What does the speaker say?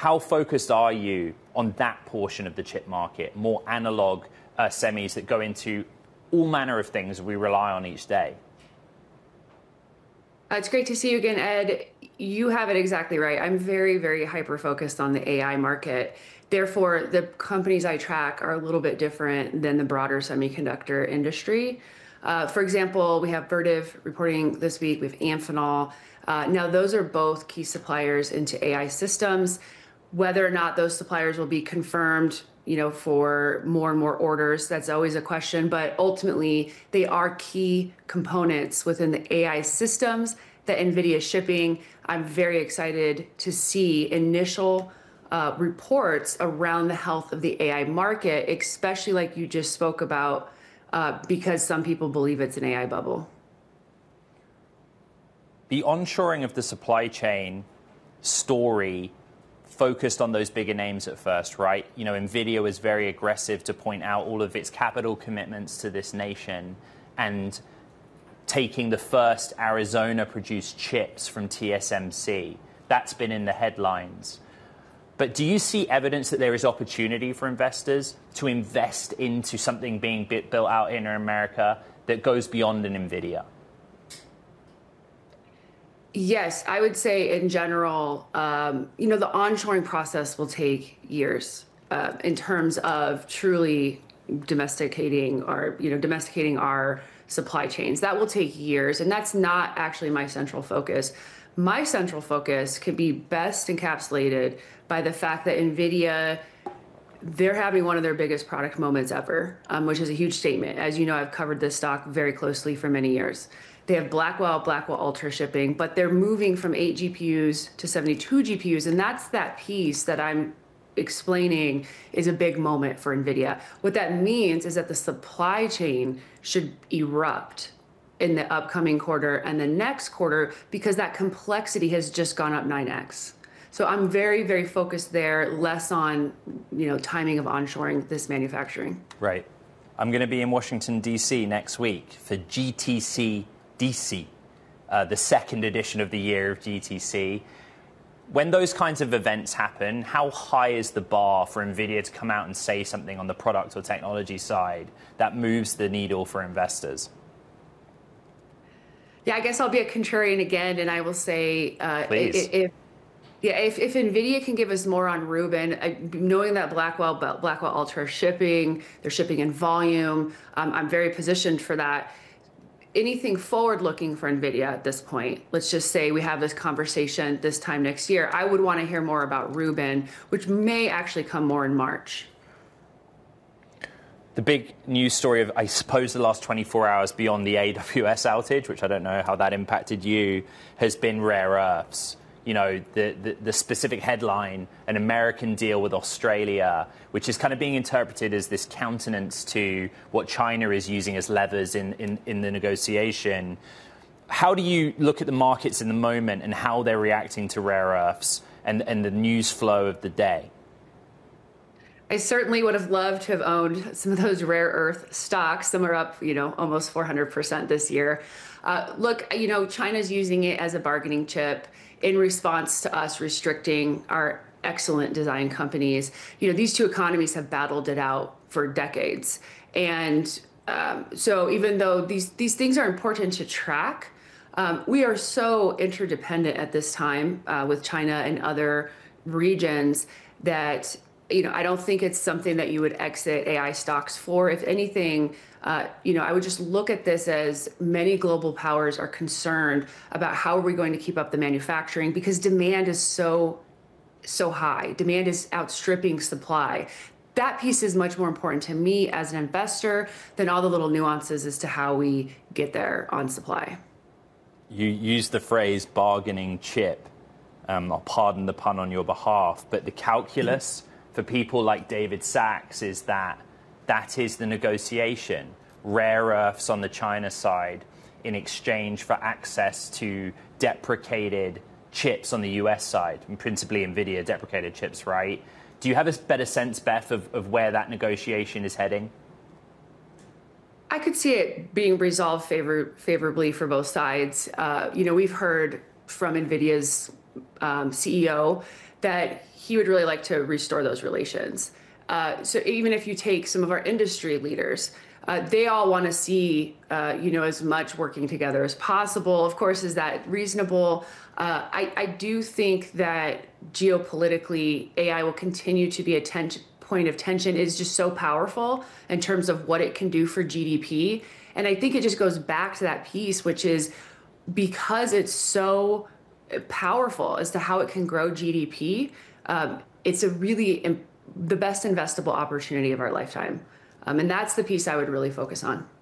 How focused are you on that portion of the chip market, more analog semis that go into all manner of things we rely on each day? It's great to see you again, Ed. You have it exactly right. I'm very, very hyper-focused on the AI market. Therefore, the companies I track are a little bit different than the broader semiconductor industry. For example, we have Vertiv reporting this week. We have Amphenol. Now, those are both key suppliers into AI systems. Whether or not those suppliers will be confirmed, for more and more orders, that's always a question. But ultimately, they are key components within the AI systems that NVIDIA is shipping. I'm very excited to see initial reports around the health of the AI market, especially like you just spoke about, because some people believe it's an AI bubble. The onshoring of the supply chain story focused on those bigger names at first, right? NVIDIA was very aggressive to point out all of its capital commitments to this nation and taking the first Arizona-produced chips from TSMC. That's been in the headlines. But do you see evidence that there is opportunity for investors to invest into something being built out in America that goes beyond an NVIDIA? Yes, I would say in general, the onshoring process will take years in terms of truly domesticating our supply chains. That will take years, and that's not actually my central focus. My central focus can be best encapsulated by the fact that NVIDIA, they're having one of their biggest product moments ever, which is a huge statement. As you know, I've covered this stock very closely for many years. They have Blackwell Ultra shipping, but they're moving from 8 GPUs to 72 GPUs, and that's that piece that I'm explaining is a big moment for NVIDIA. What that means is that the supply chain should erupt in the upcoming quarter and the next quarter because that complexity has just gone up 9x. So I'm very, very focused there, less on timing of onshoring this manufacturing. Right. I'm going to be in Washington, D.C. next week for GTC DC, the second edition of the year of GTC. When those kinds of events happen, how high is the bar for NVIDIA to come out and say something on the product or technology side that moves the needle for investors? Yeah, I guess I'll be a contrarian again, and I will say, Please. if NVIDIA can give us more on Rubin, knowing that Blackwell Ultra shipping, they're shipping in volume, I'm very positioned for that. Anything forward-looking for NVIDIA at this point, let's just say we have this conversation this time next year, I would want to hear more about Rubin, which may actually come more in March. The big news story of, I suppose, the last 24 hours beyond the AWS outage, which I don't know how that impacted you, has been rare earths. The specific headline, an American deal with Australia, which is kind of being interpreted as this countenance to what China is using as levers in the negotiation. How do you look at the markets in the moment and how they're reacting to rare earths and the news flow of the day? I certainly would have loved to have owned some of those rare earth stocks. Some are up, almost 400% this year. Look, China's using it as a bargaining chip in response to us restricting our excellent design companies. These two economies have battled it out for decades. And so even though these things are important to track, we are so interdependent at this time with China and other regions that I don't think it's something that you would exit AI stocks for. If anything, I would just look at this as many global powers are concerned about how are we going to keep up the manufacturing because demand is so high. Demand is outstripping supply. That piece is much more important to me as an investor than all the little nuances as to how we get there on supply. You use the phrase bargaining chip. I'll pardon the pun on your behalf, but the calculus for people like David Sachs is that is the negotiation. Rare earths on the China side in exchange for access to deprecated chips on the US side, and principally NVIDIA deprecated chips, right? Do you have a better sense, Beth, of where that negotiation is heading? I could see it being resolved favorably for both sides. We've heard from NVIDIA's CEO that he would really like to restore those relations. So even if you take some of our industry leaders, they all want to see, as much working together as possible. Of course, is that reasonable? I do think that geopolitically, AI will continue to be a point of tension. It's just so powerful in terms of what it can do for GDP. And I think it just goes back to that piece, which is because it's so powerful as to how it can grow GDP, it's the best investable opportunity of our lifetime. And that's the piece I would really focus on.